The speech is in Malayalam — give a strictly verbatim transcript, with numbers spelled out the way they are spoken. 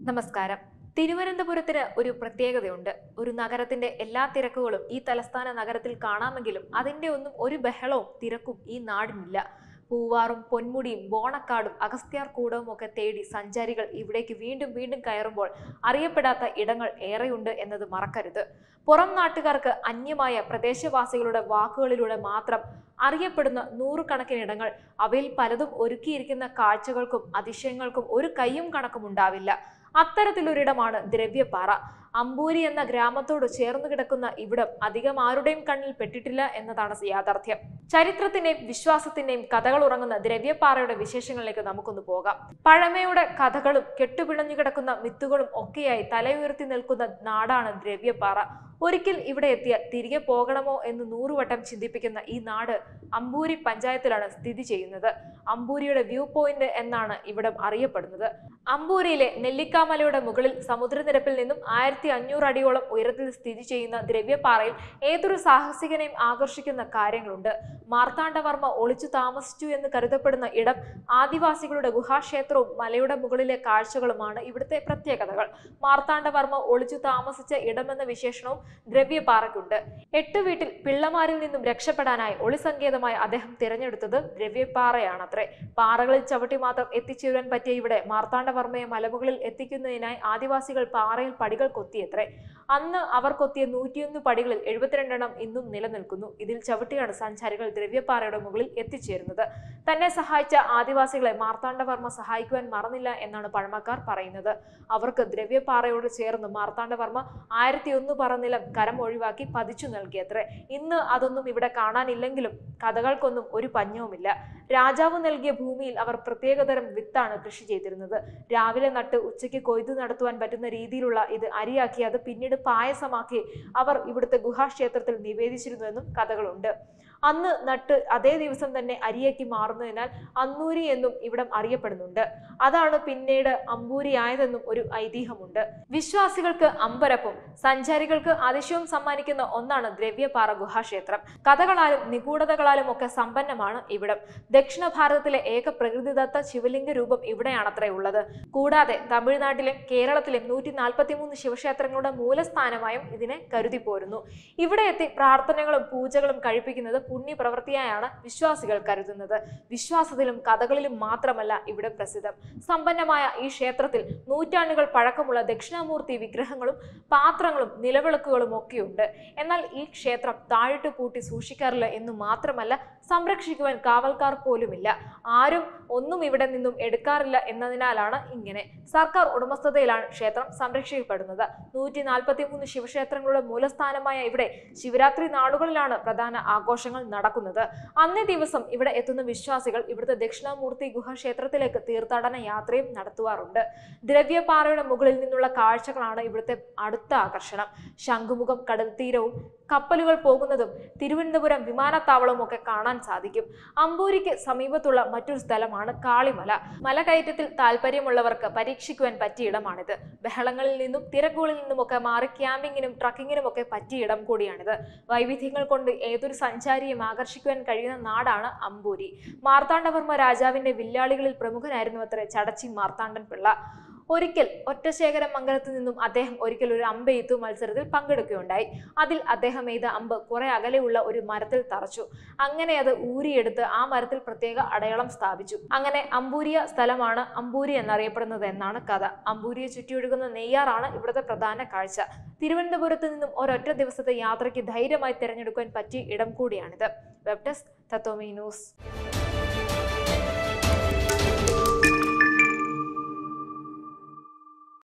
നമസ്കാരം. തിരുവനന്തപുരത്തിന് ഒരു പ്രത്യേകതയുണ്ട്. ഒരു നഗരത്തിന്റെ എല്ലാ തിരക്കുകളും ഈ തലസ്ഥാന നഗരത്തിൽ കാണാമെങ്കിലും അതിന്റെ ഒന്നും ഒരു ബഹളവും തിരക്കും ഈ നാടിനില്ല. പൂവാറും പൊന്മുടിയും ബോണക്കാടും അഗസ്ത്യാർ കൂടവും ഒക്കെ തേടി സഞ്ചാരികൾ ഇവിടേക്ക് വീണ്ടും വീണ്ടും കയറുമ്പോൾ അറിയപ്പെടാത്ത ഇടങ്ങൾ ഏറെയുണ്ട് എന്നത് മറക്കരുത്. പുറം നാട്ടുകാർക്ക് അന്യമായ പ്രദേശവാസികളുടെ വാക്കുകളിലൂടെ മാത്രം അറിയപ്പെടുന്ന നൂറുകണക്കിനിടങ്ങൾ, അവയിൽ പലതും ഒരുക്കിയിരിക്കുന്ന കാഴ്ചകൾക്കും അതിശയങ്ങൾക്കും ഒരു കയ്യും കണക്കും ഉണ്ടാവില്ല. അത്തരത്തിലൊരിടമാണ് ദ്രവ്യപ്പാറ. അമ്പൂരി എന്ന ഗ്രാമത്തോട് ചേർന്ന് കിടക്കുന്ന ഇവിടം അധികം ആരുടെയും കണ്ണിൽ പെട്ടിട്ടില്ല എന്നതാണ് യാഥാർത്ഥ്യം. ചരിത്രത്തിന്റെയും വിശ്വാസത്തിന്റെയും കഥകൾ ഉറങ്ങുന്ന ദ്രവ്യപ്പാറയുടെ വിശേഷങ്ങളിലേക്ക് നമുക്കൊന്ന് പോകാം. പഴമയുടെ കഥകളും കെട്ടുപിണഞ്ഞു കിടക്കുന്ന മിത്തുകളും ഒക്കെയായി തലയുയർത്തി നിൽക്കുന്ന നാടാണ് ദ്രവ്യപ്പാറ. ഒരിക്കൽ ഇവിടെ എത്തിയ തിരികെ പോകണമോ എന്ന് നൂറുവട്ടം ചിന്തിപ്പിക്കുന്ന ഈ നാട് അമ്പൂരി പഞ്ചായത്തിലാണ് സ്ഥിതി ചെയ്യുന്നത്. അമ്പൂരിയുടെ വ്യൂ പോയിന്റ് എന്നാണ് ഇവിടം അറിയപ്പെടുന്നത്. അമ്പൂരിയിലെ നെല്ലിക്കാമലയുടെ മുകളിൽ സമുദ്രനിരപ്പിൽ നിന്നും ആയിരത്തി അഞ്ഞൂറ് അടിയോളം ഉയരത്തിൽ സ്ഥിതി ചെയ്യുന്ന ദ്രവ്യപ്പാറയിൽ ഏതൊരു സാഹസികനെയും ആകർഷിക്കുന്ന കാര്യങ്ങളുണ്ട്. മാർത്താണ്ഡവർമ്മ ഒളിച്ചു താമസിച്ചു എന്ന് കരുതപ്പെടുന്ന ഇടം, ആദിവാസികളുടെ ഗുഹാക്ഷേത്രവും മലയുടെ മുകളിലെ കാഴ്ചകളുമാണ് ഇവിടുത്തെ പ്രത്യേകതകൾ. മാർത്താണ്ഡവർമ്മ ഒളിച്ചു താമസിച്ച ഇടമെന്ന വിശേഷണവും ദ്രവ്യപ്പാറയ്ക്കുണ്ട്. എട്ട് വീട്ടിൽ പിള്ളമാരിൽ നിന്നും രക്ഷപ്പെടാനായി ഒളിസങ്കേതമായി അദ്ദേഹം തിരഞ്ഞെടുത്തത് ദ്രവ്യപ്പാറയാണത്രേ. പാറകളിൽ ചവിട്ടി മാത്രം എത്തിച്ചേരാൻ പറ്റിയ ഇവിടെ മാർത്താണ്ഡവർമ്മയെ മലമുകളിൽ എത്തിക്കുന്നതിനായി ആദിവാസികൾ പാറയിൽ പടികൾ കൊത്തിയത്രേ. അന്ന് അവർ കൊത്തിയ നൂറ്റിയൊന്ന് പടികളിൽ എഴുപത്തിരണ്ടെണ്ണം ഇന്നും നിലനിൽക്കുന്നു. ഇതിൽ ചവിട്ടിയാണ് സഞ്ചാരികൾ ദ്രവ്യപ്പാറയുടെ മുകളിൽ എത്തിച്ചേരുന്നത്. തന്നെ സഹായിച്ച ആദിവാസികളെ മാർത്താണ്ഡവർമ്മ സഹായിക്കുവാൻ മറന്നില്ല എന്നാണ് പഴമക്കാർ പറയുന്നത്. അവർക്ക് ദ്രവ്യപ്പാറയോട് ചേർന്ന് മാർത്താണ്ഡവർമ്മ ആയിരത്തി ഒന്ന് പറന്നിലം കരം ഒഴിവാക്കി പതിച്ചു നൽകിയത്രേ. ഇന്ന് അതൊന്നും ഇവിടെ കാണാനില്ലെങ്കിലും കഥകൾക്കൊന്നും ഒരു പഞ്ഞവുമില്ല. രാജാവ് നൽകിയ ഭൂമിയിൽ അവർ പ്രത്യേകതരം വിത്താണ് കൃഷി ചെയ്തിരുന്നത്. രാവിലെ നട്ട് ഉച്ചയ്ക്ക് കൊയ്തു നടത്തുവാൻ പറ്റുന്ന രീതിയിലുള്ള ഇത് അരിയാക്കി അത് പിന്നീട് പായസമാക്കി അവർ ഇവിടുത്തെ ഗുഹാക്ഷേത്രത്തിൽ നിവേദിച്ചിരുന്നുവെന്നും കഥകളുണ്ട്. അന്ന് നട്ട് അതേ ദിവസം തന്നെ അരിയാക്കി മാറുന്നതിനാൽ അന്നൂരി എന്നും ഇവിടം അറിയപ്പെടുന്നുണ്ട്. അതാണ് പിന്നീട് അമ്പൂരി ആയതെന്നും ഒരു ഐതിഹ്യമുണ്ട്. വിശ്വാസികൾക്ക് അമ്പരപ്പും സഞ്ചാരികൾക്ക് അതിശയവും സമ്മാനിക്കുന്ന ഒന്നാണ് ദ്രവ്യപ്പാറ ഗുഹാക്ഷേത്രം. കഥകളാലും നിഗൂഢതകളാലും ഒക്കെ സമ്പന്നമാണ് ഇവിടം. ദക്ഷിണ ഭാരതത്തിലെ ഏക പ്രകൃതിദത്ത ശിവലിംഗ രൂപം ഇവിടെയാണത്രേ ഉള്ളത്. കൂടാതെ തമിഴ്നാട്ടിലെയും കേരളത്തിലെയും നൂറ്റി നാൽപ്പത്തി മൂന്ന് ശിവക്ഷേത്രങ്ങളുടെ മൂലസ്ഥാനമായും ഇതിനെ കരുതി പോരുന്നു. ഇവിടെ എത്തി പ്രാർത്ഥനകളും പൂജകളും കഴിപ്പിക്കുന്നത് പുണ്യപ്രവൃത്തിയായാണ് വിശ്വാസികൾ കരുതുന്നത്. വിശ്വാസത്തിലും കഥകളിലും മാത്രമല്ല ഇവിടെ പ്രസിദ്ധം. സമ്പന്നമായ ഈ ക്ഷേത്രത്തിൽ നൂറ്റാണ്ടുകൾ പഴക്കമുള്ള ദക്ഷിണാമൂർത്തി വിഗ്രഹങ്ങളും പാത്രങ്ങളും നിലവിളക്കുകളും ഒക്കെയുണ്ട്. എന്നാൽ ഈ ക്ഷേത്രം താഴിട്ട് പൂട്ടി സൂക്ഷിക്കാറില്ല എന്ന് മാത്രമല്ല, സംരക്ഷിക്കുവാൻ കാവൽക്കാർ പോലുമില്ല. ആരും ഒന്നും ഇവിടെ നിന്നും എടുക്കാറില്ല എന്നതിനാലാണ് ഇങ്ങനെ. സർക്കാർ ഉടമസ്ഥതയിലാണ് ക്ഷേത്രം സംരക്ഷിക്കപ്പെടുന്നത്. നൂറ്റി നാൽപ്പത്തി മൂന്ന് ശിവക്ഷേത്രങ്ങളുടെ മൂലസ്ഥാനമായ ഇവിടെ ശിവരാത്രി നാളുകളിലാണ് പ്രധാന ആഘോഷങ്ങൾ നടക്കുന്നത്. അന്നേ ദിവസം ഇവിടെ എത്തുന്ന വിശ്വാസികൾ ഇവിടുത്തെ ദക്ഷിണാമൂർത്തി ഗുഹാക്ഷേത്രത്തിലേക്ക് തീർത്ഥാടന യാത്രയും നടത്തുവാറുണ്ട്. ദ്രവ്യപ്പാറയുടെ മുകളിൽ നിന്നുള്ള കാഴ്ചകളാണ് ഇവിടുത്തെ അടുത്ത ആകർഷണം. ശംഖുമുഖം കടൽത്തീരവും കപ്പലുകൾ പോകുന്നതും തിരുവനന്തപുരം വിമാനത്താവളവും ഒക്കെ കാണാൻ സാധിക്കും. അമ്പൂരിക്ക് സമീപത്തുള്ള മറ്റൊരു സ്ഥലമാണ് കാളിമല. മലകയറ്റത്തിൽ താല്പര്യമുള്ളവർക്ക് പരീക്ഷിക്കുവാൻ പറ്റിയ ഇടമാണിത്. ബഹളങ്ങളിൽ നിന്നും തിരക്കുകളിൽ നിന്നുമൊക്കെ മാറി ക്യാമ്പിങ്ങിനും ട്രക്കിങ്ങിനും ഒക്കെ പറ്റിയ ഇടം കൂടിയാണിത്. വൈവിധ്യങ്ങൾ കൊണ്ട് ഏതൊരു സഞ്ചാരിയും ആകർഷിക്കുവാൻ കഴിയുന്ന നാടാണ് അമ്പൂരി. മാർത്താണ്ഡവർമ്മ രാജാവിന്റെ വില്ലാളികളിൽ പ്രമുഖനായിരുന്നു അത്രേ ചടച്ചി മാർത്താണ്ഡൻ പിള്ള. ഒരിക്കൽ ഒറ്റശേഖരം മംഗലത്ത് നിന്നും അദ്ദേഹം ഒരിക്കൽ ഒരു അമ്പെയ്ത്തു മത്സരത്തിൽ പങ്കെടുക്കുകയുണ്ടായി. അതിൽ അദ്ദേഹം എയ്ത അമ്പ് കുറെ അകലെയുള്ള ഒരു മരത്തിൽ തറച്ചു. അങ്ങനെ അത് ഊരിയെടുത്ത് ആ മരത്തിൽ പ്രത്യേക അടയാളം സ്ഥാപിച്ചു. അങ്ങനെ അമ്പൂരിയ സ്ഥലമാണ് അമ്പൂരി എന്നറിയപ്പെടുന്നത് എന്നാണ് കഥ. അമ്പൂരിയെ ചുറ്റിയൊഴുകുന്ന നെയ്യാറാണ് ഇവിടുത്തെ പ്രധാന കാഴ്ച. തിരുവനന്തപുരത്ത് നിന്നും ഒരൊറ്റ ദിവസത്തെ യാത്രയ്ക്ക് ധൈര്യമായി തിരഞ്ഞെടുക്കാൻ പറ്റിയ ഇടം കൂടിയാണിത്. Web desk Tattvamayi news.